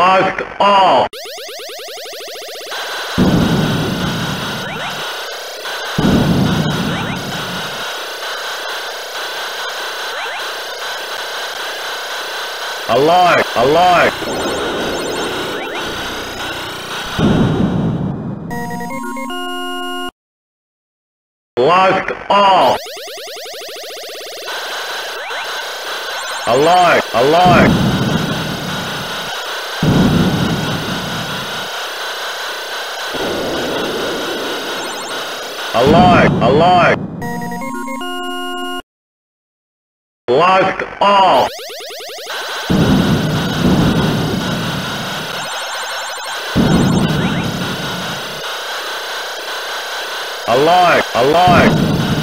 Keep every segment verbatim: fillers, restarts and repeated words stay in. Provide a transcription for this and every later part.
Lost all. Alive, alive. Lost all. Alive, alive. Alive, alive. Lost all. Alive, alive.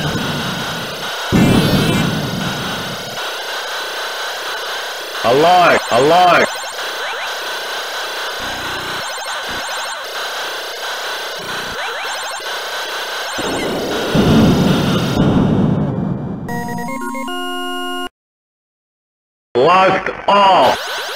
Alive, alive. Lost all.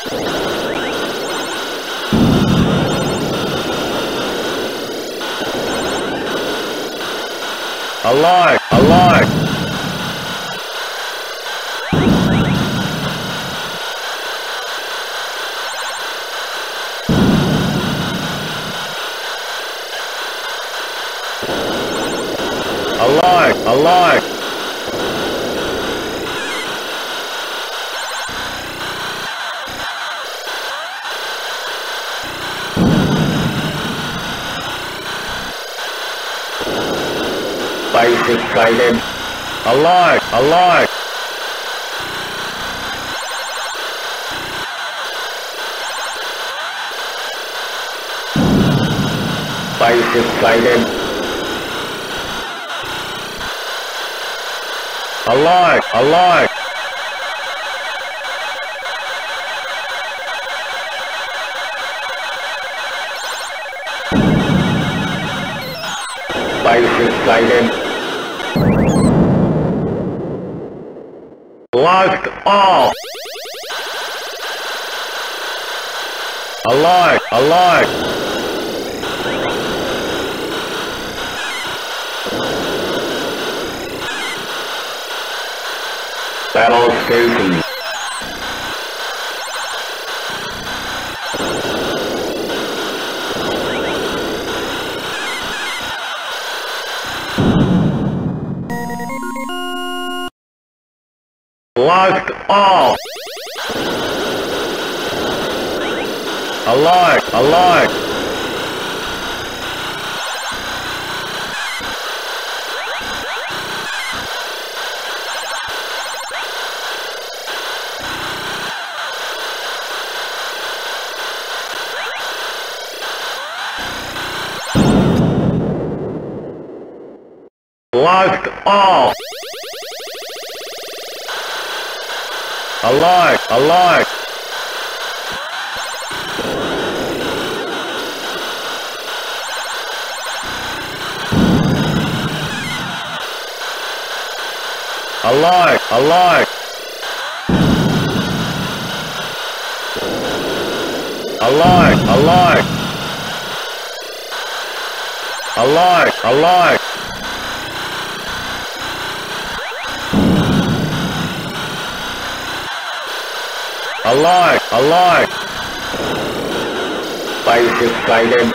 Alive, alive. Alive, alive. Base excited. Alive, alive. Base excited. Alive, alive. Base excited. Lost all. Alive, alive. Battle station. Lost all. Alive, alive. Lost all. Alive, alive. Alive, alive. Alive, alive. Alive, alive. Alive, alive. Base excited.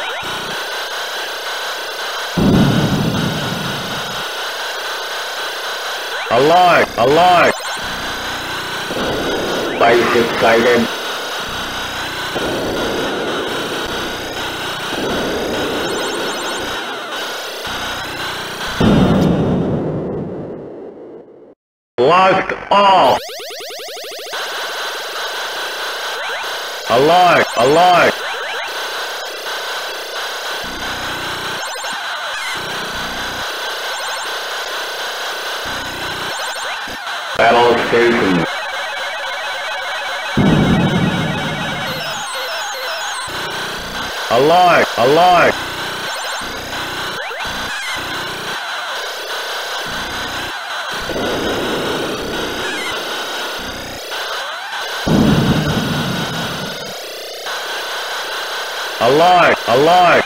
Alive, alive. Base excited. Lost all. Alive, alive. Battle station. Alive, alive. Alert! Alert!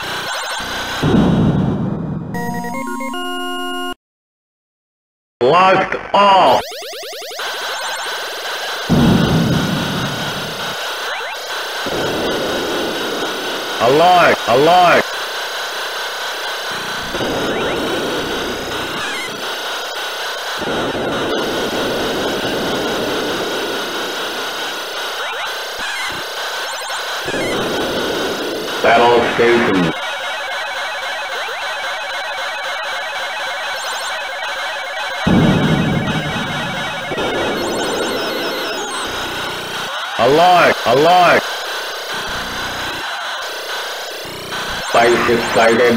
Blast off! Alert! Alert! Battle station. Alert! Alert! Spaceship sighted.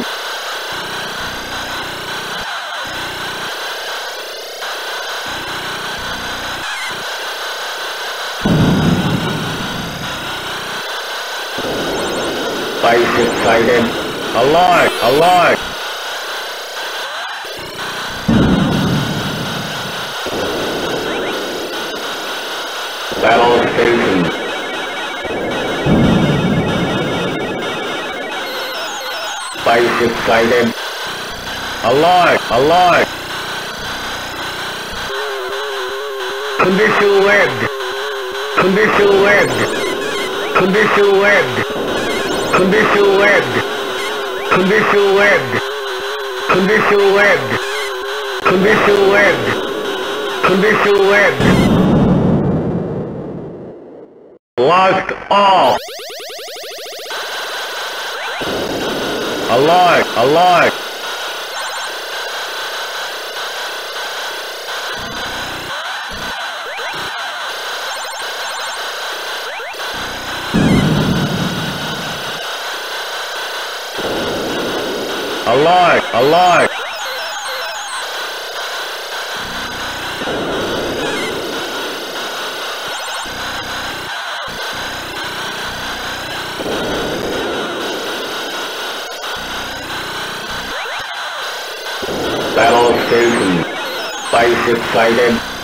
Spaceship sighted. Alert! Alert! Battle station. Spaceship sighted. Alert! Alert! Condition webbed. Condition webbed. Condition webbed. Condition webbed. Condition webbed. Condition webbed. Condition webbed. Condition webbed. Blast off! Alert! Alert! Alert! Alert! Battle station. Spaceship sighted.